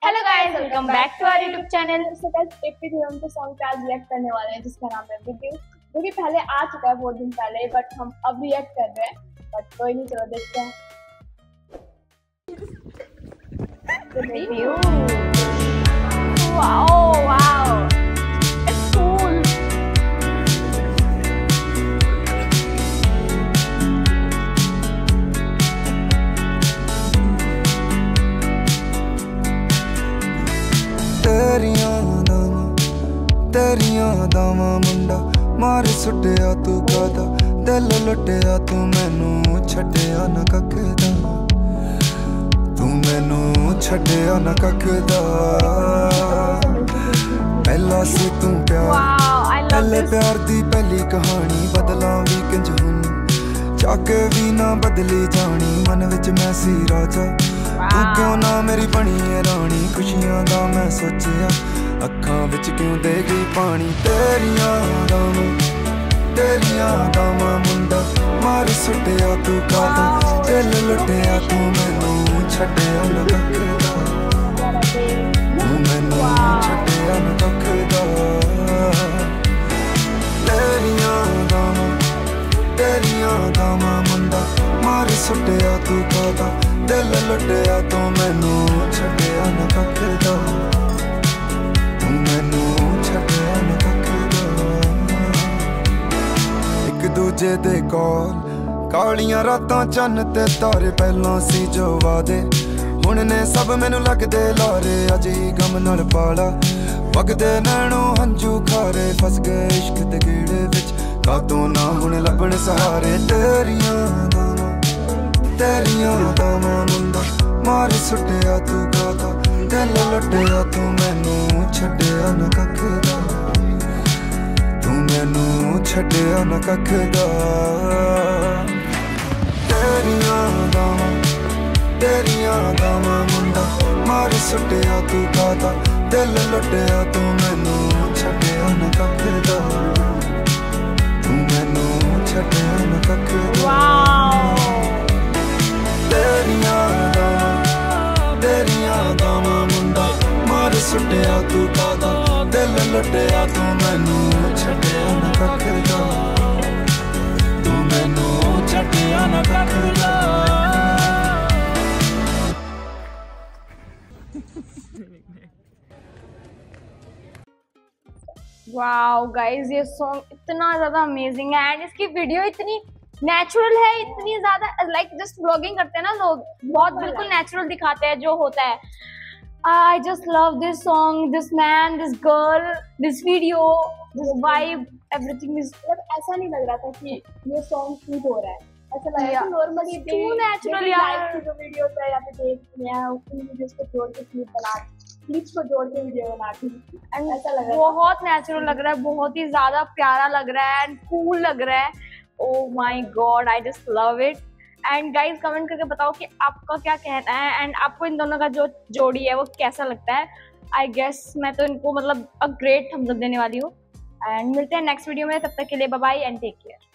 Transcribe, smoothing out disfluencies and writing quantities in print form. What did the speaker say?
Hello guys, welcome back to our YouTube channel. So guys, AP theorem के song पे आज react करने वाले हैं जिसका नाम है वीडियो, जो कि पहले आ चुका है बहुत दिन पहले, बट हम अब रिएक्ट कर रहे हैं। बट कोई नहीं, चलो देखते हैं video. Wow wow, it's cool. तेरियां दावा मुंडा मार सुटिया तू कादा दिल लुटिया तू मैनू छड्डिया ना कखदा तू मैनू छड्डिया ना कखदा पहला सी तू प्यार पहले प्यार दी पहली कहानी बदला भी किंज हुन चाके भी ना बदली जानी मन विच मैं सी राजा तू क्यों ना मेरी बनी है रानी खुशियां दा मैं सोचिया अखां विच क्यों दे गई पानी तेरियां दावां मुंडा मार सुटिया तू कादा दिल लुटिया तू मैनू छड्डिया ना कखदा तू मैनू छड्डिया ना कखदा तेरियां दावां मुंडा मार सुटिया तू कादा दिल लुटिया तू मैनू छड्डिया ना कखदा दूजे दे कॉल कालियां रातां चन्न ते तारे पहलों सी जो वादे हुण ने सब मैनू लगदे लारे अज ही गम नाल पाला वगदे नैणों हंजू खारे फस गए इश्क दे कीड़े विच कातों ना हुण लभण सहारे तेरियां दावां मुंडा मार सुटिया तू कादा दिल लुटिया तू मैनू छड्डिया ना कखदा मैनू छड्डिया ना कखदा तेरियां दावां मुंडा मार सुटिया तू कादा दिल लुटिया तू मैनू छड्डिया ना कखदा तू मैनू छड्डिया ना कखदा तेरियां दावां मुंडा मार सुटिया तू कादा दिल लुटिया तू मैनू छड्डिया ना कखदा तू मैनू छड्डिया ना कखदा। वाओ गाइस, ये सॉन्ग इतना ज्यादा अमेजिंग है एंड इसकी वीडियो इतनी नेचुरल है, इतनी ज्यादा लाइक जस्ट व्लॉगिंग करते हैं ना लोग, बहुत बिल्कुल नेचुरल दिखाते हैं जो होता है। I just love this song, this man, this girl, this video, this vibe, everything is मतलब ऐसा नहीं लग रहा था कि ये सॉन्ग शूट हो रहा है, ऐसा लग रहा है नॉर्मली टू नेचुरल यार। जो वीडियोस है या फिर देख लिया है उन वीडियोस को जोड़ के क्लिप्स को जोड़ के वीडियो बनाती एंड ऐसा लग रहा है बहुत नेचुरल लग रहा है, बहुत ही ज्यादा प्यारा लग रहा है एंड कूल लग रहा है। Oh my god, I just love it. And guys comment करके बताओ कि आपका क्या कहना है एंड आपको इन दोनों का जो जोड़ी है वो कैसा लगता है। आई गेस मैं तो इनको मतलब अ ग्रेट थम्स अप देने वाली हूँ एंड मिलते हैं नेक्स्ट वीडियो में, तब तक के लिए bye bye and take care.